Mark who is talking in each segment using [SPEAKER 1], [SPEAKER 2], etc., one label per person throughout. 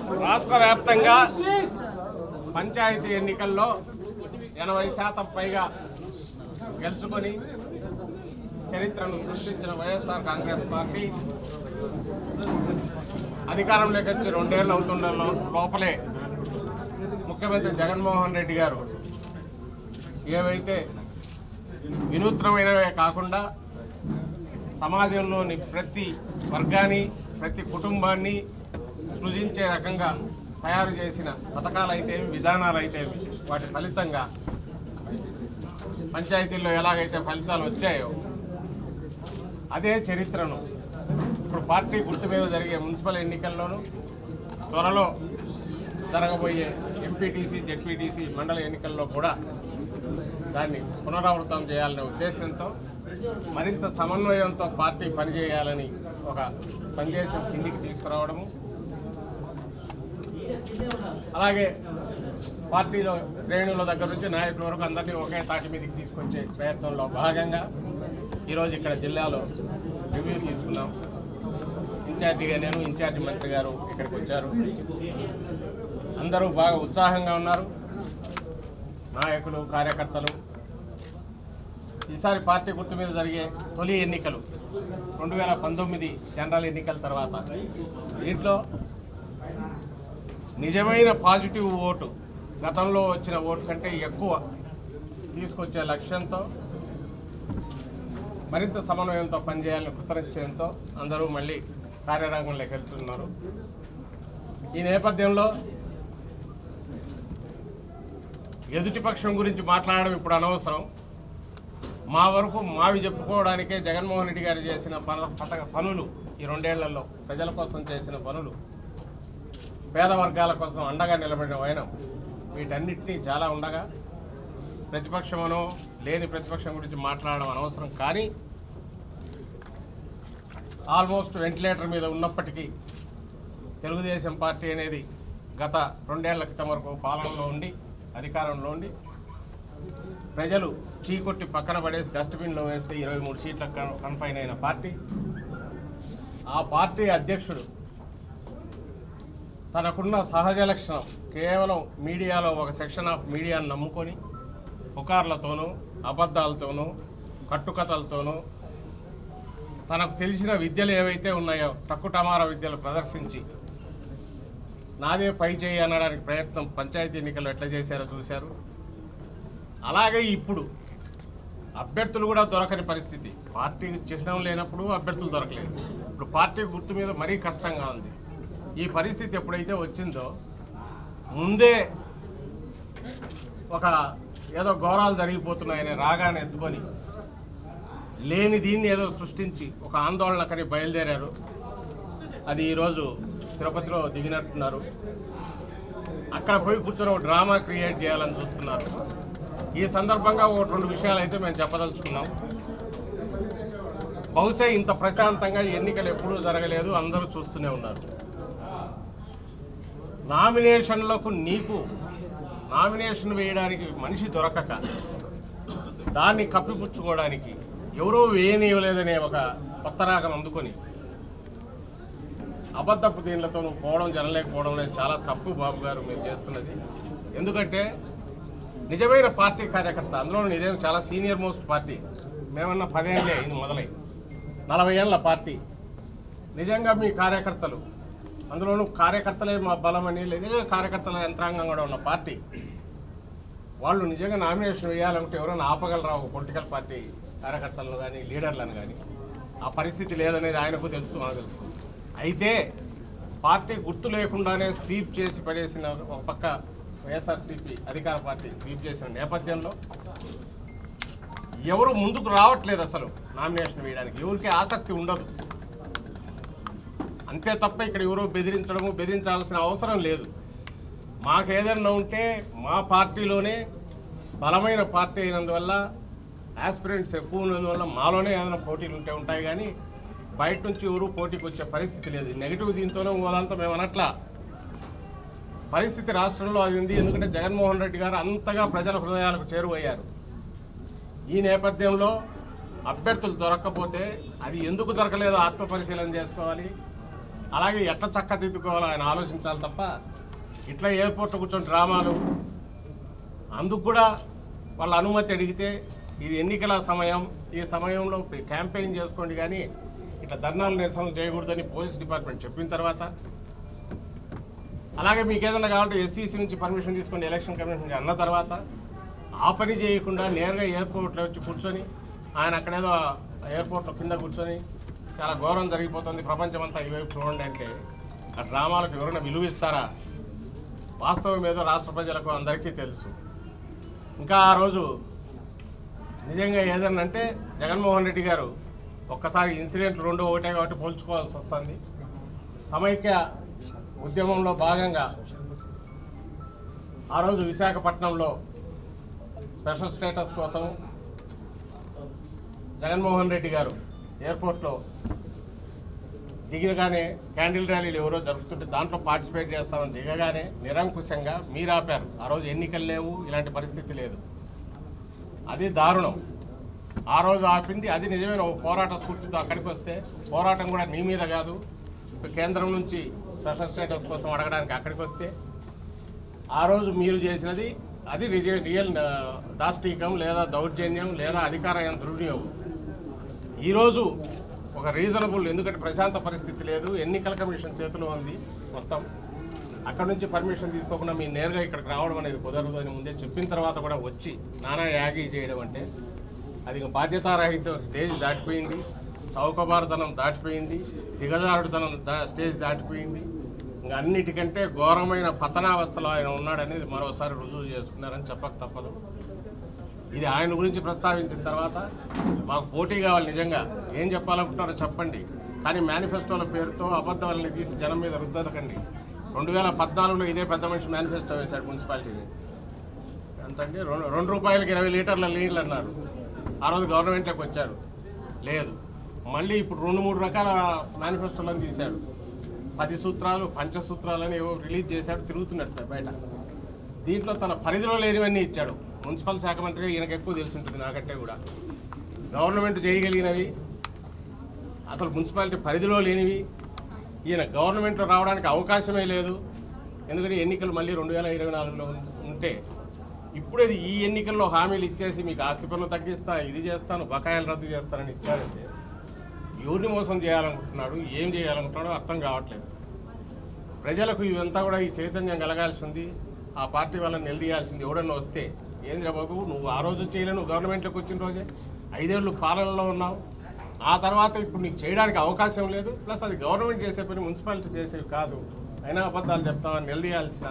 [SPEAKER 1] రాష్ట్ర వ్యాప్తంగా పంచాయతీ ఎన్నికల్లో 80% పైగా గెలుచుకొని చరిత్రను సృష్టించిన వైఎస్ఆర్ కాంగ్రెస్ పార్టీ అధికారంలోకి వచ్చి 2 ఏళ్ళు అవుతున్న లోపలే ముఖ్యమంత్రి జగన్మోహన్ రెడ్డి గారు ఏవైతే వినూత్నమైనవే కాకుండా సమాజంలోని ప్రతి వర్గాన్ని ప్రతి కుటుంబాన్ని సృజించే రకంగా తయారు చేసిన పథకాలైతే విధానాలైతే వాటి ఫలితంగా పంచాయతీల్లో ఎలాగైతే ఫలితాలు వచ్చాయో అదే చరిత్రను ఇప్పుడు పార్టీ గుర్తు మీద జరిగే మున్సిపల్ ఎన్నికల్లోనూ త్వరలో జరగబోయే ఎంపీటీసీ జెడ్పీటీసీ మండల ఎన్నికల్లో కూడా దాన్ని పునరావృతం చేయాలనే ఉద్దేశంతో మరింత సమన్వయంతో పార్టీ పనిచేయాలని ఒక సందేశం కిందికి తీసుకురావడము, అలాగే పార్టీలో శ్రేణుల దగ్గర నుంచి నాయకుల వరకు అందరినీ ఒకే తాటి మీదకి తీసుకొచ్చే ప్రయత్నంలో భాగంగా ఈరోజు ఇక్కడ జిల్లాలో రివ్యూ తీసుకున్నాం. ఇన్ఛార్జిగా నేను, ఇన్ఛార్జి మంత్రి గారు ఇక్కడికి వచ్చారు. అందరూ బాగా ఉత్సాహంగా ఉన్నారు. నాయకులు, కార్యకర్తలు. ఈసారి పార్టీ గుర్తు మీద జరిగే తొలి ఎన్నికలు 2019 జనరల్ ఎన్నికల తర్వాత దీంట్లో నిజమైన పాజిటివ్ ఓటు గతంలో వచ్చిన ఓటు కంటే ఎక్కువ తీసుకొచ్చే లక్ష్యంతో మరింత సమన్వయంతో పనిచేయాలని కృతనిశ్చయంతో అందరూ మళ్ళీ కార్యరంగంలోకి వెళ్తున్నారు. ఈ నేపథ్యంలో ఎదుటి పక్షం గురించి మాట్లాడడం ఇప్పుడు అనవసరం. మా వరకు మావి చెప్పుకోవడానికే జగన్మోహన్ రెడ్డి గారు చేసిన పనులు, ఈ 2 ఏళ్లలో ప్రజల కోసం చేసిన పనులు, పేద వర్గాల కోసం అండగా నిలబడిన వైనం, వీటన్నిటినీ చాలా ఉండగా ప్రతిపక్షమనో లేని ప్రతిపక్షం గురించి మాట్లాడడం అనవసరం. కానీ ఆల్మోస్ట్ వెంటిలేటర్ మీద ఉన్నప్పటికీ తెలుగుదేశం పార్టీ అనేది గత 2 ఏళ్ల క్రితం వరకు పాలనలో ఉండి అధికారంలో ఉండి ప్రజలు చీకొట్టి పక్కన పడేసి డస్ట్బిన్లో వేస్తే 23 సీట్లకు కన్ఫైన్ అయిన పార్టీ. ఆ పార్టీ అధ్యక్షుడు తనకున్న సహజ లక్షణం కేవలం మీడియాలో ఒక సెక్షన్ ఆఫ్ మీడియాను నమ్ముకొని పుకార్లతోనూ అబద్ధాలతోనూ కట్టుకథలతోనూ తనకు తెలిసిన విద్యలు ఏవైతే ఉన్నాయో టక్కుటమార విద్యలు ప్రదర్శించి నాదే పై చేయి అనడానికి ప్రయత్నం పంచాయతీ ఎన్నికల్లో ఎట్లా చేశారో చూశారు. అలాగే ఇప్పుడు అభ్యర్థులు కూడా దొరకని పరిస్థితి. పార్టీ చిహ్నం లేనప్పుడు అభ్యర్థులు దొరకలేదు. ఇప్పుడు పార్టీ గుర్తు మీద మరీ కష్టంగా ఉంది. ఈ పరిస్థితి ఎప్పుడైతే వచ్చిందో ముందే ఒక ఏదో ఘోరాలు జరిగిపోతున్నాయని రాగానే ఎత్తుకొని లేని దీన్ని ఏదో సృష్టించి ఒక ఆందోళనకని బయలుదేరారు. అది ఈరోజు తిరుపతిలో దిగినట్టున్నారు. అక్కడ పోయి కూర్చొని ఒక డ్రామా క్రియేట్ చేయాలని చూస్తున్నారు. ఈ సందర్భంగా 2 విషయాలు అయితే మేము చెప్పదలుచుకున్నాం. బహుశా ఇంత ప్రశాంతంగా ఎన్నికలు ఎప్పుడూ జరగలేదు, అందరూ చూస్తూనే ఉన్నారు. నామినేషన్లకు నీకు నామినేషన్ వేయడానికి మనిషి దొరకక దాన్ని కప్పిపుచ్చుకోవడానికి ఎవరో వేయనివ్వలేదనే ఒక కొత్త రాగం అందుకొని అబద్ధపు దీనిలతో నువ్వు పోవడం జనలేకపోవడం అనేది చాలా తప్పు బాబు గారు మీరు చేస్తున్నది. ఎందుకంటే నిజమైన పార్టీ కార్యకర్త, అందులో ఇదేం చాలా సీనియర్ మోస్ట్ పార్టీ, మేమన్నా 10 ఏళ్ళే ఇది మొదలై 40 ఏళ్ళ పార్టీ. నిజంగా మీ కార్యకర్తలు, అందులోనూ కార్యకర్తలే మా బలమని లేదా కార్యకర్తల యంత్రాంగం కూడా ఉన్న పార్టీ, వాళ్ళు నిజంగా నామినేషన్ వేయాలంటే ఎవరైనా ఆపగలరా ఒక పొలిటికల్ పార్టీ కార్యకర్తలను కానీ లీడర్లను కానీ? ఆ పరిస్థితి లేదనేది ఆయనకు తెలుసు, మనకు తెలుసు. అయితే పార్టీ గుర్తు లేకుండానే స్వీప్ చేసి పడేసిన ఒక పక్క వైఎస్ఆర్సీపీ అధికార పార్టీ స్వీప్ చేసిన నేపథ్యంలో ఎవరు ముందుకు రావట్లేదు. అసలు నామినేషన్ వేయడానికి ఎవరికి ఆసక్తి ఉండదు. అంతే తప్ప ఇక్కడ ఎవరో బెదిరించాల్సిన అవసరం లేదు. మాకు ఏదైనా ఉంటే మా పార్టీలోనే బలమైన పార్టీ అయినందువల్ల, ఆస్పిరెంట్స్ ఎక్కువ ఉన్నందువల్ల మాలోనే ఏదైనా పోటీలు ఉంటాయి. కానీ బయట నుంచి ఎవరు పోటీకి వచ్చే పరిస్థితి లేదు. నెగిటివ్ దీంతోనే పోదంతా మేము అనట్లా. పరిస్థితి రాష్ట్రంలో అది ఉంది. ఎందుకంటే జగన్మోహన్ రెడ్డి గారు అంతగా ప్రజల హృదయాలకు చేరువయ్యారు. ఈ నేపథ్యంలో అభ్యర్థులు దొరక్కపోతే అది ఎందుకు దొరకలేదో ఆత్మపరిశీలన చేసుకోవాలి. అలాగే ఎట్లా చక్కదిద్దుకోవాలో ఆయన ఆలోచించాలి తప్ప ఇట్లా ఎయిర్పోర్ట్లో కూర్చొని డ్రామాలు. అందుకు కూడా వాళ్ళ అనుమతి అడిగితే ఇది ఎన్నికల సమయం, ఈ సమయంలో క్యాంపెయిన్ చేసుకోండి కానీ ఇట్లా ధర్నాలు నిరసనలు చేయకూడదని పోలీస్ డిపార్ట్మెంట్ చెప్పిన తర్వాత, అలాగే మీకు ఏదైనా కావాలంటే ఎస్సీసీ నుంచి పర్మిషన్ తీసుకోండి ఎలక్షన్ కమిషన్ అన్న తర్వాత ఆ పని చేయకుండా నేరుగా ఎయిర్పోర్ట్లో వచ్చి కూర్చొని ఆయన అక్కడేదో ఎయిర్పోర్ట్లో కింద కూర్చొని చాలా ఘోరం జరిగిపోతుంది, ప్రపంచమంతా ఇవేపు చూడండి అంటే ఆ డ్రామాలకు ఎవరైనా విలువిస్తారా? వాస్తవం ఏదో రాష్ట్ర ప్రజలకు అందరికీ తెలుసు. ఇంకా ఆ రోజు నిజంగా ఏదన్నా అంటే జగన్మోహన్ రెడ్డి గారు ఒక్కసారి ఇన్సిడెంట్లు రెండు ఒకటే కాబట్టి పోల్చుకోవాల్సి వస్తుంది. సమైక్య ఉద్యమంలో భాగంగా ఆ రోజు విశాఖపట్నంలో స్పెషల్ స్టేటస్ కోసం జగన్మోహన్ రెడ్డి గారు ఎయిర్పోర్ట్లో దిగగానే క్యాండిల్ ర్యాలీలు ఎవరో జరుపుతుంటే దాంట్లో పార్టిసిపేట్ చేస్తామని దిగగానే నిరంకుశంగా మీరు ఆపారు. ఆ రోజు ఎన్నికలు లేవు, ఇలాంటి పరిస్థితి లేదు. అది దారుణం. ఆ రోజు ఆపింది అది నిజమైన పోరాట స్ఫూర్తితో అక్కడికి వస్తే పోరాటం కూడా మీ మీద కాదు, కేంద్రం నుంచి స్పెషల్ స్టేటస్ కోసం అడగడానికి అక్కడికి వస్తే ఆ రోజు మీరు చేసినది అది రియల్ దాష్టీకం లేదా దౌర్జన్యం లేదా అధికార దుర్వినియోగం. ఈరోజు ఒక రీజనబుల్, ఎందుకంటే ప్రశాంత పరిస్థితి లేదు, ఎన్నికల కమిషన్ చేతిలో ఉంది మొత్తం. అక్కడ నుంచి పర్మిషన్ తీసుకోకుండా మీరు నేరుగా ఇక్కడికి రావడం అనేది కుదరదు అని ముందే చెప్పిన తర్వాత కూడా వచ్చి నానా యాగి చేయడం అంటే అది బాధ్యతారహిత స్టేజ్ దాటిపోయింది, చౌకబారుతనం దాటిపోయింది, దిగజారుడుతనం స్టేజ్ దాటిపోయింది. ఇంకా అన్నిటికంటే ఘోరమైన పతనావస్థలో ఆయన ఉన్నాడనేది మరోసారి రుజువు చేసుకున్నారని చెప్పక తప్పదు. ఇది ఆయన గురించి ప్రస్తావించిన తర్వాత మాకు పోటీ కావాలి, నిజంగా ఏం చెప్పాలనుకుంటున్నారో చెప్పండి, కానీ మేనిఫెస్టోల పేరుతో అబద్ధాలని తీసి జనం మీద రుద్దకండి. 2014లో ఇదే పెద్ద మనిషి మేనిఫెస్టో వేశాడు మున్సిపాలిటీని. ఎంతండి, 2 రూపాయలకి 20 లీటర్ల నీళ్ళు అన్నారు. ఆ రోజు గవర్నమెంట్లోకి వచ్చారు, లేదు. మళ్ళీ ఇప్పుడు 2-3 రకాల మేనిఫెస్టోలను తీశాడు. 10 సూత్రాలు, పంచసూత్రాలని ఏవో రిలీజ్ చేశాడు, తిరుగుతున్నట్టు బయట. దీంట్లో తన పరిధిలో లేనివన్నీ ఇచ్చాడు. మున్సిపల్ శాఖ మంత్రి ఈయనకు ఎక్కువ తెలుసుంటుంది నాకంటే కూడా. గవర్నమెంట్ చేయగలిగినవి అసలు మున్సిపాలిటీ పరిధిలో లేనివి ఈయన గవర్నమెంట్లో రావడానికి అవకాశమే లేదు. ఎందుకంటే ఎన్నికలు మళ్ళీ 2024లో ఉంటే ఇప్పుడే ఈ ఎన్నికల్లో హామీలు ఇచ్చేసి మీకు ఆస్తి పన్ను తగ్గిస్తా, ఇది చేస్తాను, బకాయిలు రద్దు చేస్తానని ఇచ్చారంటే ఎవరిని మోసం చేయాలనుకుంటున్నాడు, ఏం చేయాలనుకుంటున్నాడో అర్థం కావట్లేదు. ప్రజలకు ఇవంతా కూడా ఈ చైతన్యం కలగాల్సి ఉంది. ఆ పార్టీ వాళ్ళని నిలదీయాల్సింది. ఎవడన్నా వస్తే ఏంద్ర బాబు నువ్వు ఆ రోజు చేయలేవు, నువ్వు గవర్నమెంట్లోకి వచ్చిన రోజే 5 ఏళ్ళు పాలనలో ఉన్నావు, ఆ తర్వాత ఇప్పుడు నీకు చేయడానికి అవకాశం లేదు, ప్లస్ అది గవర్నమెంట్ చేసే పని మున్సిపాలిటీ చేసేవి కాదు, అయినా అబద్ధాలు చెప్తామని నిలదీయాల్సిన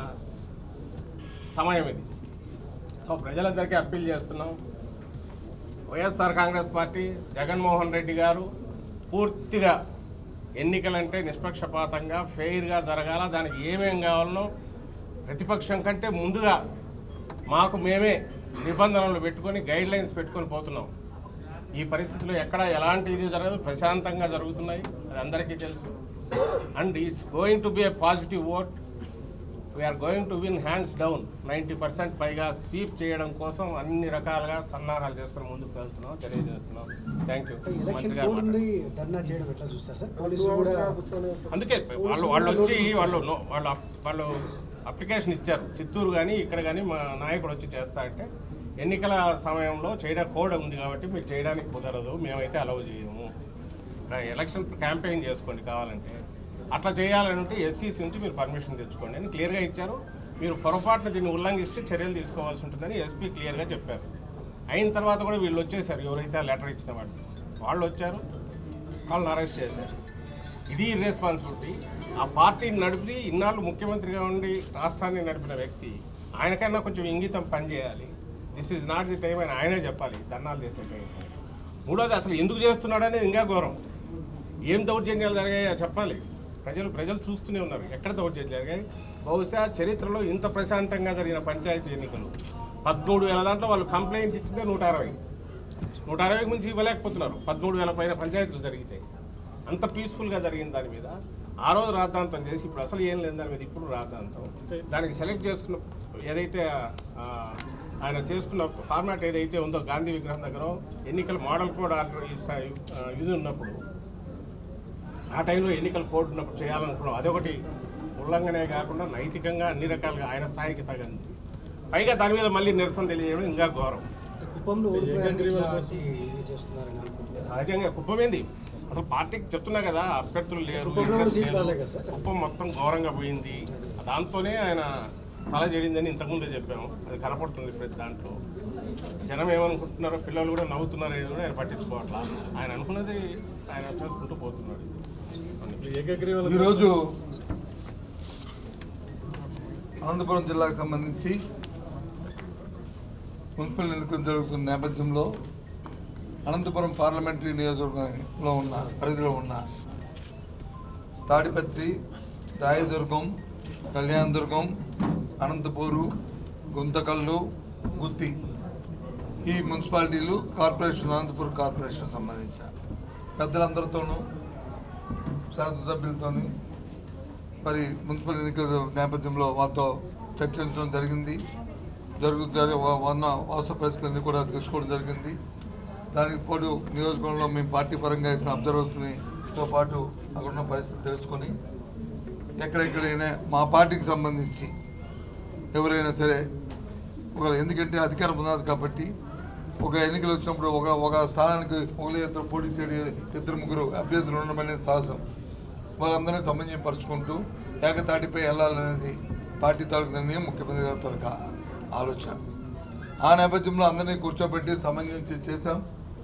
[SPEAKER 1] సమయం ఇది. సో ప్రజలందరికీ అప్పీల్ చేస్తున్నాం, వైఎస్ఆర్ కాంగ్రెస్ పార్టీ జగన్మోహన్ రెడ్డి గారు పూర్తిగా ఎన్నికలంటే నిష్పక్షపాతంగా ఫెయిర్గా జరగాల, దానికి ఏమేం కావాలనో ప్రతిపక్షం కంటే ముందుగా మాకు మేమే నిబంధనలు పెట్టుకొని గైడ్లైన్స్ పెట్టుకొని పోతున్నాం. ఈ పరిస్థితిలో ఎక్కడ ఎలాంటి ఇది జరగదు, ప్రశాంతంగా జరుగుతున్నాయి, అది అందరికీ తెలుసు. And it's going to be a positive vote. We're going to win hands down. 90% పైగా స్వీప్ చేయడం కోసం అన్ని రకాలుగా సన్నాహాలు చేసుకుని ముందుకు వెళ్తున్నాం, తెలియజేస్తున్నాం. Thank you. అందుకే వాళ్ళు వచ్చి వాళ్ళు అప్లికేషన్ ఇచ్చారు చిత్తూరు కానీ ఇక్కడ కానీ మా నాయకుడు వచ్చి చేస్తారంటే ఎన్నికల సమయంలో చేయడం కోడ్ ఉంది కాబట్టి మీరు చేయడానికి కుదరదు, మేమైతే అలౌ చేయము, ఎలక్షన్ క్యాంపెయిన్ చేసుకోండి కావాలంటే, అట్లా చేయాలంటే ఎస్సీసీ నుంచి మీరు పర్మిషన్ తెచ్చుకోండి అని క్లియర్గా ఇచ్చారు. మీరు పొరపాటున దీన్ని ఉల్లంఘిస్తే చర్యలు తీసుకోవాల్సి ఉంటుందని ఎస్పీ క్లియర్గా చెప్పారు. అయిన తర్వాత కూడా వీళ్ళు వచ్చేసారు, ఎవరైతే ఆ లెటర్ ఇచ్చిన వాళ్ళు వచ్చారు, వాళ్ళని అరెస్ట్ చేశారు. ఇది ఇర్రెస్పాన్సిబిలిటీ. ఆ పార్టీని నడిపి ఇన్నాళ్ళు ముఖ్యమంత్రిగా ఉండి రాష్ట్రాన్ని నడిపిన వ్యక్తి, ఆయనకన్నా కొంచెం ఇంగితం పనిచేయాలి. This is not the time అని ఆయనే చెప్పాలి ధర్నాలు చేసే టైం. మూడోది అసలు ఎందుకు చేస్తున్నాడు అనేది ఇంకా ఘోరం. ఏం దౌర్జన్యాలు జరిగాయో చెప్పాలి. ప్రజలు చూస్తూనే ఉన్నారు ఎక్కడ దౌర్జన్యాలు జరిగాయి. బహుశా చరిత్రలో ఇంత ప్రశాంతంగా జరిగిన పంచాయతీ ఎన్నికలు 13,000 దాంట్లో వాళ్ళు కంప్లైంట్ ఇచ్చిందే 160 నుంచి ఇవ్వలేకపోతున్నారు. 13,000 పైన పంచాయతీలు జరిగితే అంత పీస్ఫుల్గా జరిగిన దాని మీద ఆ రోజు రాద్ధాంతం చేసి ఇప్పుడు అసలు ఏం లేదు దాని మీద ఇప్పుడు రాద్ధాంతం. దానికి సెలెక్ట్ చేసుకున్న ఏదైతే ఆయన చేసుకున్న ఫార్మాట్ ఏదైతే ఉందో గాంధీ విగ్రహం దగ్గర ఎన్నికల మోడల్ కోడ్ ఆర్డర్ ఇది ఉన్నప్పుడు ఆ టైంలో ఎన్నికల కోడ్ ఉన్నప్పుడు చేయాలనుకున్నాం. అదొకటి ఉల్లంఘనే కాకుండా నైతికంగా అన్ని రకాలుగా ఆయన స్థాయికి తగింది. పైగా దాని మీద మళ్ళీ నిరసన తెలియజేయడం ఇంకా ఘోరం. సహజంగా కుప్పమేంది అసలు పార్టీకి చెప్తున్నా కదా, అభ్యర్థులు లేరు, కుప్పం మొత్తం ఘోరంగా పోయింది. దాంతోనే ఆయన తల చెడిందని ఇంతకుముందే చెప్పాము. అది కనపడుతుంది ప్రతి దాంట్లో. జనం ఏమనుకుంటున్నారో, పిల్లలు కూడా నవ్వుతున్నారు అనేది కూడా ఆయన పట్టించుకోవట్లా. ఆయన అనుకున్నది ఆయన చేసుకుంటూ పోతున్నాడు.
[SPEAKER 2] ఈరోజు అనంతపురం జిల్లాకు సంబంధించి మున్సిపల్ ఎన్నికలు జరుగుతున్న నేపథ్యంలో అనంతపురం పార్లమెంటరీ నియోజకవర్గంలో ఉన్న పరిధిలో ఉన్న తాడిపత్రి, రాయదుర్గం, కళ్యాణదుర్గం, అనంతపూరు, గుంతకల్లు, గుత్తి ఈ మున్సిపాలిటీలు కార్పొరేషన్, అనంతపురం కార్పొరేషన్ సంబంధించిన పెద్దలందరితోనూ శాసనసభ్యులతో మరి మున్సిపల్ ఎన్నికల నేపథ్యంలో వాళ్ళతో చర్చించడం జరిగింది. ఉన్న వాస్తవ పరిస్థితులన్నీ కూడా తెలుసుకోవడం జరిగింది. దానికి పాటు నియోజకవర్గంలో మేము పార్టీ పరంగా ఇచ్చిన అబ్జర్వర్స్తో పాటు అక్కడ ఉన్న పరిస్థితులు తెలుసుకొని ఎక్కడెక్కడైనా మా పార్టీకి సంబంధించి ఎవరైనా సరే ఎందుకంటే అధికారం ఉన్నది కాబట్టి ఒక ఎన్నికలు వచ్చినప్పుడు ఒక స్థానానికి ఒకరి ఇద్దరు పోటీ చేయడం, ఇద్దరు ముగ్గురు అభ్యర్థులు ఉండడం అనేది సహజం. వాళ్ళందరినీ సమన్వయపరుచుకుంటూ ఏకతాటిపై వెళ్ళాలనేది పార్టీ తాలూకు నిర్ణయం, ముఖ్యమంత్రి గారి తాలూకు ఆలోచన. ఆ నేపథ్యంలో అందరినీ కూర్చోబెట్టి సమన్వయం చేశాం.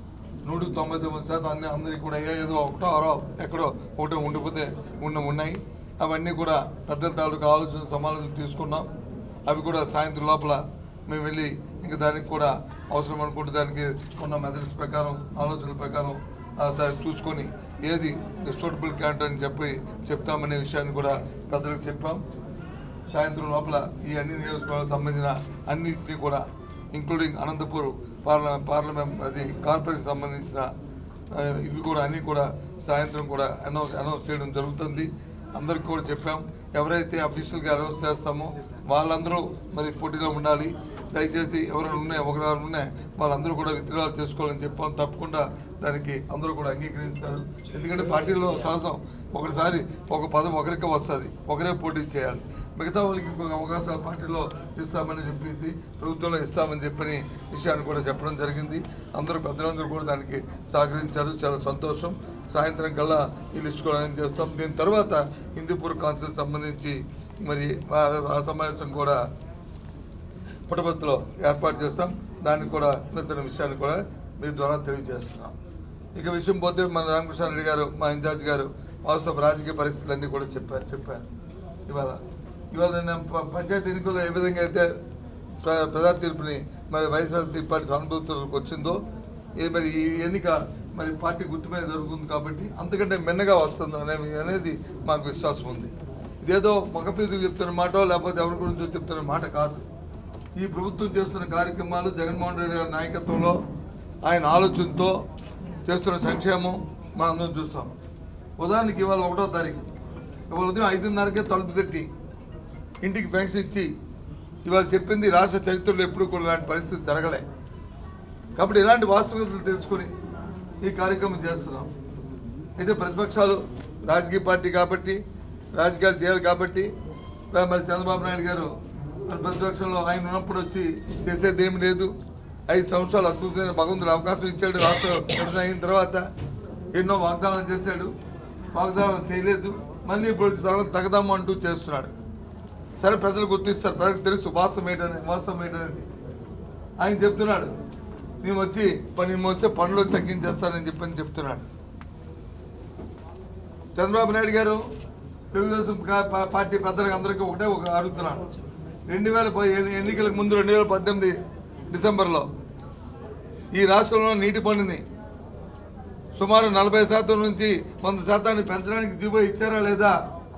[SPEAKER 2] 199% అందరికీ కూడా ఏదో ఒకటో ఆరో ఎక్కడో ఒకటో ఉండిపోతే ఉన్నాయి. అవన్నీ కూడా పెద్దల తాలూకు ఆలోచన సమాలోచన తీసుకున్నాం. అవి కూడా సాయంత్రం లోపల మేము వెళ్ళి ఇంకా దానికి కూడా అవసరం అనుకుంటే దానికి ఉన్న మెథడ్స్ ప్రకారం, ఆలోచనల ప్రకారం చూసుకొని ఏది సూటబుల్ క్యాండిడేట్ అని చెప్తామనే విషయాన్ని కూడా పెద్దలకు చెప్పాం. సాయంత్రం లోపల ఈ అన్ని నియోజకవర్గాలకు సంబంధించిన అన్నింటినీ కూడా ఇంక్లూడింగ్ అనంతపూర్ పార్లమెంట్ అది కార్పొరేషన్ సంబంధించిన ఇవి కూడా అన్నీ కూడా సాయంత్రం కూడా అనౌన్స్ చేయడం జరుగుతుంది. అందరికీ కూడా చెప్పాం. ఎవరైతే అఫీషియల్గా అనౌన్స్ చేస్తామో వాళ్ళందరూ మరి పోటీలో ఉండాలి. దయచేసి ఎవరైనా ఉన్నాయి వాళ్ళందరూ కూడా విత్డ్రాల్ చేసుకోవాలని చెప్పాం. తప్పకుండా దానికి అందరూ కూడా అంగీకరిస్తారు. ఎందుకంటే పార్టీలో సహజం ఒకసారి ఒక పదవి ఒకరికే వస్తుంది, ఒకరే పోటీ చేయాలి. మిగతా వాళ్ళకి ఇంకొక అవకాశాలు పార్టీలో ఇస్తామని చెప్పేసి ప్రభుత్వంలో ఇస్తామని చెప్పని విషయాన్ని కూడా చెప్పడం జరిగింది. పెద్దలందరూ కూడా దానికి సహకరించారు. చాలా సంతోషం. సాయంత్రం కల్లా ఈ లిస్ట్ కూడా అరేంజ్ చేస్తాం. దీని తర్వాత హిందూపూర్ కాన్సెన్స్ సంబంధించి మరి ఆ సమావేశం కూడా పుట్టపర్తిలో ఏర్పాటు చేస్తాం. దానికి కూడా మిగతా విషయాన్ని కూడా మీ ద్వారా తెలియజేస్తున్నాం. ఇక విషయం పోతే మన రామకృష్ణారెడ్డి గారు, మా ఇన్ఛార్జ్ గారు వాస్తవ రాజకీయ పరిస్థితులన్నీ కూడా చెప్పారు. ఇవాళ పంచాయతీ ఎన్నికల్లో ఏ విధంగా అయితే ప్రజా తీర్పుని మరి వైఎస్ఆర్సీపీ పార్టీ సానుభూతులకు వచ్చిందో మరి ఈ ఎన్నిక మరి పార్టీ గుర్తు మీద జరుగుతుంది కాబట్టి అంతకంటే మిన్నగా వస్తుంది అనేది మాకు విశ్వాసం ఉంది. ఇదేదో మగపీదుకు చెప్తున్న మాట లేకపోతే ఎవరి గురించో చెప్తున్న మాట కాదు. ఈ ప్రభుత్వం చేస్తున్న కార్యక్రమాలు జగన్మోహన్ రెడ్డి గారి నాయకత్వంలో ఆయన ఆలోచనతో చేస్తున్న సంక్షేమం మనందరం చూస్తాం. ఉదాహరణకి ఇవాళ 1వ తారీఖు ఇవాళ ఉదయం 5:30కే తలుపు తట్టి ఇంటికి పెన్షన్ ఇచ్చి ఇవాళ చెప్పింది రాష్ట్ర చరిత్రలో ఎప్పుడు కూడా ఇలాంటి పరిస్థితి జరగలే. కాబట్టి ఇలాంటి వాస్తవికతలు తెలుసుకొని ఈ కార్యక్రమం చేస్తున్నాం. అయితే ప్రతిపక్షాలు రాజకీయ పార్టీ కాబట్టి రాజకీయాలు చేయాలి కాబట్టి మరి చంద్రబాబు నాయుడు గారు ప్రతిపక్షంలో ఆయన ఉన్నప్పుడు వచ్చి చేసేది ఏమి లేదు. 5 సంవత్సరాలు అద్భుతమైన భగవంతుడు అవకాశం ఇచ్చాడు. రాష్ట్రం విభజన అయిన తర్వాత ఎన్నో వాగ్దానాలు చేశాడు. వాగ్దానాలు చేయలేదు. మళ్ళీ ఇప్పుడు తగదాము అంటూ చేస్తున్నాడు. సరే, ప్రజలు గుర్తిస్తారు, ప్రజలకు తెలుసు వాస్తవం ఏంటనేది. ఆయన చెప్తున్నాడు, నేను వస్తే పనులు తగ్గించేస్తానని చెప్తున్నాడు. చంద్రబాబు నాయుడు గారు తెలుగుదేశం పార్టీ పెద్దలకు అందరికీ ఒకటే అడుగుతున్నాను. 2010 ఎన్నికలకు ముందు 2018 డిసెంబర్లో ఈ రాష్ట్రంలో నీటి పన్నుని సుమారు 40% నుంచి 100% పెంచడానికి జీవో ఇచ్చారా లేదా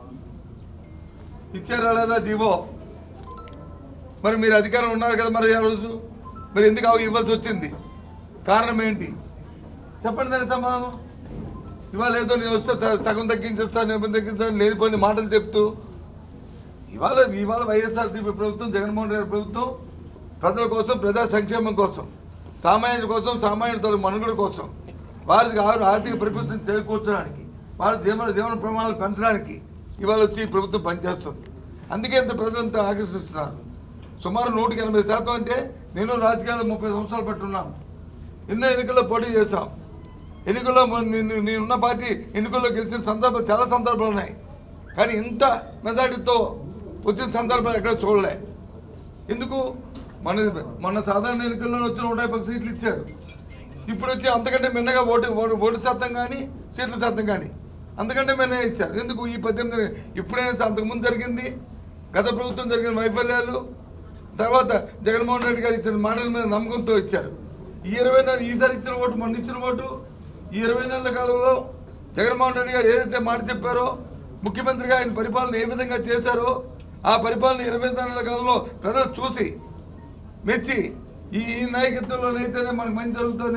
[SPEAKER 2] జీవో? మరి మీరు అధికారం ఉన్నారు కదా మరి ఆ రోజు, మరి ఎందుకు ఇవ్వాల్సి వచ్చింది? కారణం ఏంటి చెప్పండి. దానికి సమాధానం. ఇవాళ ఏదో నేను వస్తే సగం తగ్గించేస్తాను లేనిపోయిన మాటలు చెప్తూ ఇవాళ వైఎస్ఆర్సీపీ ప్రభుత్వం, జగన్మోహన్ రెడ్డి ప్రభుత్వం ప్రజల కోసం, ప్రజా సంక్షేమం కోసం, సామాన్యుల కోసం, సామాన్యుల మనుగడ కోసం, వారికి ఆర్థిక పరిపుష్టిని చేకూర్చడానికి వాళ్ళ జీవన ప్రమాణాలు పెంచడానికి ఇవాళ వచ్చి ఈ ప్రభుత్వం పనిచేస్తుంది. అందుకే ఇంత ప్రజలంతా ఆకర్షిస్తున్నారు. సుమారు 180% అంటే నేను రాజకీయాల్లో 30 సంవత్సరాలు పెట్టున్నాను. ఎన్నో ఎన్నికల్లో పోటీ చేశాం. ఎన్నికల్లో నేనున్న పార్టీ ఎన్నికల్లో గెలిచిన సందర్భాలు చాలా సందర్భాలు ఉన్నాయి. కానీ ఇంత మెజార్టీతో వచ్చిన సందర్భాలు ఎక్కడ చూడలే. ఎందుకు? మన సాధారణ ఎన్నికల్లో వచ్చిన 150 సీట్లు ఇచ్చారు. ఇప్పుడు వచ్చి అంతకంటే మిన్నగా ఓటు శాతం కానీ సీట్ల శాతం కానీ అంతకంటే మిన్నగా ఇచ్చారు. ఎందుకు? ఈ 18 ఇప్పుడైనా అంతకుముందు జరిగింది గత ప్రభుత్వం జరిగిన వైఫల్యాలు, తర్వాత జగన్మోహన్ రెడ్డి గారు ఇచ్చిన మాటల మీద నమ్మకంతో ఇచ్చారు. ఈ 20 నెలలు ఈసారి ఇచ్చిన ఓటు, మొన్న ఇచ్చిన ఓటు, ఈ 20 నెలల కాలంలో జగన్మోహన్ రెడ్డి గారు ఏదైతే మాట చెప్పారో, ముఖ్యమంత్రిగా ఆయన పరిపాలన ఏ విధంగా చేశారో, ఆ పరిపాలన 20 నెలల కాలంలో ప్రజలు చూసి మెచ్చి ఈ నాయకత్వంలోనైతేనే మనకు మంచి జరుగుతుంది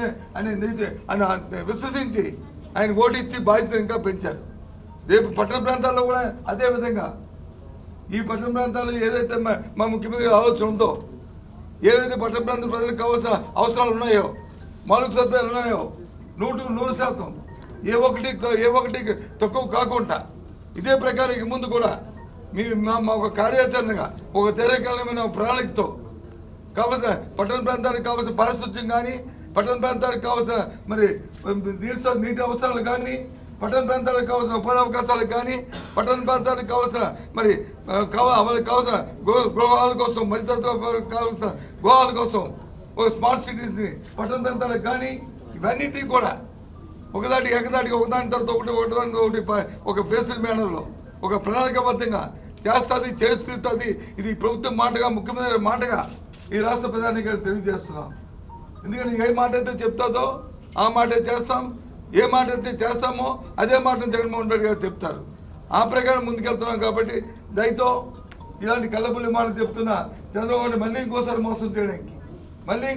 [SPEAKER 2] అని విశ్వసించి ఆయన ఓటు ఇచ్చి బాధ్యత ఇంకా పెంచారు. రేపు పట్టణ ప్రాంతాల్లో కూడా అదే విధంగా ఈ పట్టణ ప్రాంతాల్లో ఏదైతే మా ముఖ్యమంత్రి ఆలోచన ఉందో, ఏదైతే పట్టణ ప్రాంత ప్రజలకు కావాల్సిన అవసరాలు ఉన్నాయో, మౌలిక సదుపాయాలు ఉన్నాయో 100% ఏ ఒక్కటికి తక్కువ కాకుండా ఇదే ప్రకారం ఇక ముందు కూడా మా ఒక కార్యాచరణగా ఒక దీర్ఘకాలమైన ప్రణాళికతో కావాల్సిన పట్టణ ప్రాంతానికి కావాల్సిన పారిశుద్ధ్యం కానీ, పట్టణ ప్రాంతానికి కావాల్సిన మరి నీటి అవసరాలు కానీ, పట్టణ ప్రాంతాలకు కావాల్సిన ఉపాధి అవకాశాలకు కానీ, పట్టణ ప్రాంతానికి కావాల్సిన మరి కావాల్సిన గృహాల కోసం, మధ్యతరగతి కావాల్సిన గృహాల కోసం ఒక స్మార్ట్ సిటీస్ని పట్టణ ప్రాంతాలకు కానీ ఇవన్నిటికీ కూడా ఒకదానికి ఒకదాని తర్వాత ఒకటి ఒక బేసిక్ మేనర్లో ఒక ప్రణాళికాబద్ధంగా చేస్తుంది. ఇది ప్రభుత్వం మాటగా, ముఖ్యమంత్రి మాటగా ఈ రాష్ట్ర ప్రధానికి తెలియజేస్తున్నాం. ఎందుకంటే ఏ మాట అయితే చెప్తాదో ఆ మాటే చేస్తాం, ఏ మాట అయితే చేస్తామో అదే మాటను జగన్మోహన్ రెడ్డి గారు చెప్తారు. ఆ ప్రకారం ముందుకెళ్తున్నాం. కాబట్టి దయతో ఇలాంటి కళ్ళబుల్లి మాటలు చెప్తున్న చంద్రబాబు మళ్ళీ ఇంకోసారి మోసం చేయడానికి, మళ్ళీ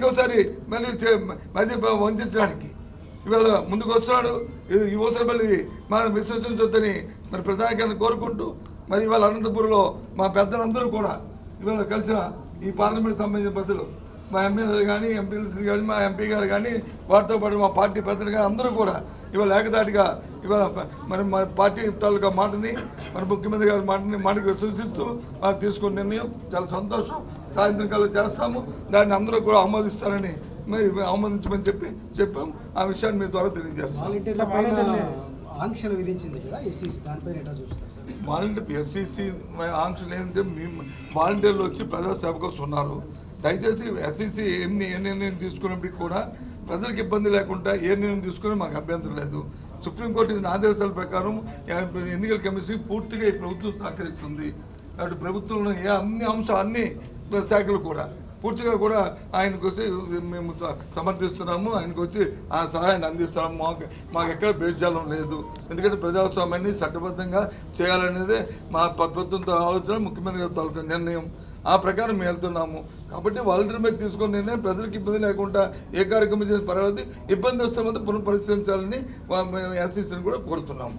[SPEAKER 2] వంచడానికి ఇవాళ ముందుకు వస్తున్నాడు. ఈ ఊసరి మళ్ళీ మనం విశ్వసించొద్దని మరి ప్రధానికాన్ని కోరుకుంటూ, మరి ఇవాళ అనంతపురంలో మా పెద్దలందరూ కూడా ఇవాళ కలిసిన ఈ పార్లమెంట్ సంబంధించిన పెద్దలు, మా ఎమ్మెల్యేలు కానీ, ఎంపీలు కానీ, మా ఎంపీ గారు కానీ, వారితో పాటు మా పార్టీ పెద్దలు కానీ అందరూ కూడా ఇవాళ ఏకదాటిగా ఇవాళ మన పార్టీ తాలూకా మాటని, మన ముఖ్యమంత్రి గారి మాటకి విశ్వసిస్తూ మనం తీసుకున్న నిర్ణయం చాలా సంతోషం. సాయంత్రం కాలం చేస్తాము, దాన్ని అందరూ కూడా ఆమోదిస్తారని మరి ఆమోదించమని చెప్పాం. ఆ విషయాన్ని మీ ద్వారా తెలియజేస్తాం.
[SPEAKER 3] ఆంక్షలు విధించింది కదా ఎస్సీసీ, దానిపైన ఎట్లా చూస్తారు సార్?
[SPEAKER 2] వాలంటీర్ ఎస్సీసీ ఆంక్షలు ఏంటంటే వాలంటీర్లు వచ్చి ప్రజాసేవ కోసం ఉన్నారు. దయచేసి ఎస్సీసీ ఏ నిర్ణయం తీసుకున్నప్పటికీ కూడా ప్రజలకు ఇబ్బంది లేకుండా ఏ నిర్ణయం తీసుకుని మాకు అభ్యంతరం లేదు. సుప్రీంకోర్టు ఇచ్చిన ఆదేశాల ప్రకారం ఎన్నికల కమిషన్ పూర్తిగా ఈ ప్రభుత్వం సహకరిస్తుంది. కాబట్టి ప్రభుత్వంలో అన్ని శాఖలు కూడా పూర్తిగా కూడా ఆయనకు వచ్చి మేము సమర్థిస్తున్నాము, ఆయనకు వచ్చి ఆ సహాయాన్ని అందిస్తున్నాము. మాకు ఎక్కడ భేజాలం లేదు. ఎందుకంటే ప్రజాస్వామ్యాన్ని చట్టబద్ధంగా చేయాలనేదే మా ప్రభుత్వంతో ఆలోచన, ముఖ్యమంత్రి గారి తాలూకా నిర్ణయం. ఆ ప్రకారం మేము వెళ్తున్నాము. కాబట్టి వాలంటీర్ మీద తీసుకున్న నిర్ణయం ప్రజలకు ఇబ్బంది లేకుండా ఏ కార్యక్రమం చేసిన పర్వాలేదు, ఇబ్బంది వస్తే మాత్రం పునఃపరిశీలించాలని ఎస్సీసీని కూడా కోరుతున్నాము.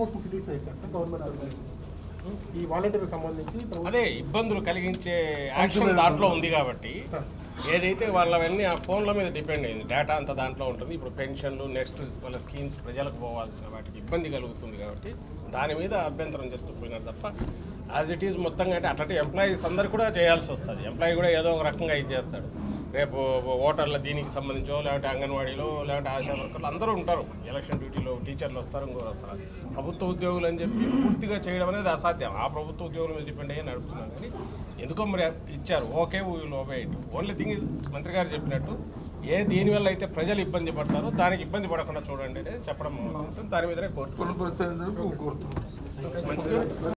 [SPEAKER 4] ఈ వాలంటీర్ సంబంధించి
[SPEAKER 1] అదే ఇబ్బందులు కలిగించే యాక్షన్ దాంట్లో ఉంది. కాబట్టి ఏదైతే వాళ్ళవన్నీ ఆ ఫోన్ల మీద డిపెండ్ అయింది, డేటా అంతా దాంట్లో ఉంటుంది. ఇప్పుడు పెన్షన్లు, నెక్స్ట్ వాళ్ళ స్కీమ్స్ ప్రజలకు పోవాల్సిన వాటికి ఇబ్బంది కలుగుతుంది. కాబట్టి దాని మీద అభ్యంతరం చెప్తున్నారు తప్ప యాజ్ ఇట్ ఈజ్ మొత్తంగా అంటే అట్లాంటి ఎంప్లాయీస్ అందరు కూడా చేయాల్సి వస్తుంది. ఎంప్లాయీ కూడా ఏదో ఒక రకంగా ఇది చేస్తాడు. రేపు ఓటర్ల దీనికి సంబంధించో, లేకపోతే అంగన్వాడీలో, లేకపోతే ఆశా వర్కర్లు అందరూ ఉంటారు. ఎలక్షన్ డ్యూటీలో టీచర్లు వస్తారు, ఇంకోరు వస్తారు. ప్రభుత్వ ఉద్యోగులు అని చెప్పి పూర్తిగా చేయడం అనేది అసాధ్యం. ఆ ప్రభుత్వ ఉద్యోగుల మీద డిపెండ్ అయ్యి నడుపుతున్నారు. కానీ ఎందుకో మరి ఇచ్చారు, okay we will obey it. Only thing మంత్రి గారు చెప్పినట్టు దీనివల్ల అయితే ప్రజలు ఇబ్బంది పడతారో దానికి ఇబ్బంది పడకుండా చూడండి అనేది చెప్పడం. దాని మీదనే కోరుతున్నాం.